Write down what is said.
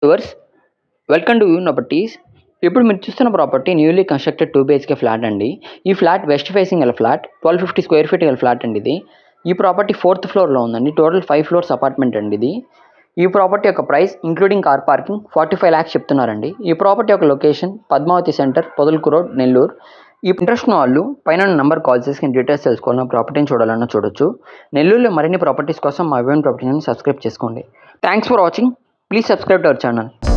Viewers, welcome to No.300. ఇప్పుడు మీరు చూస్తున్న property newly constructed 2 BHK flat అండి. ఈ ఫ్లాట్ వెస్ట్ ఫేసింగ్ గల ఫ్లాట్, 1250 స్క్వేర్ ఫీట్ గల ఫ్లాట్ అండి ఇది. ఈ ప్రాపర్టీ 4th ఫ్లోర్లో ఉందండి. టోటల్ 5 ఫ్లోర్స్ అపార్ట్మెంట్ అండి ఇది. ఈ ప్రాపర్టీ యొక్క price including car parking 45 lakhs చెప్తున్నారండి. ఈ ప్రాపర్టీ యొక్క location Padmavathi centre, Podalakur road, Nellore. ఈ ఇంట్రెస్ట్ ఉన్న వాళ్ళు పైన నెంబర్ కాల్ చేసి డీటెయిల్స్ తెలుసుకోవాలన్న ప్రాపర్టీని చూడాలన్నా చూడొచ్చు. నెల్లూరులో మరిన్ని ప్రాపర్టీస్ కోసం మా ప్రాపర్టీని సబ్స్క్రైబ్ చేసుకోండి. Thanks for watching. Please subscribe to our channel.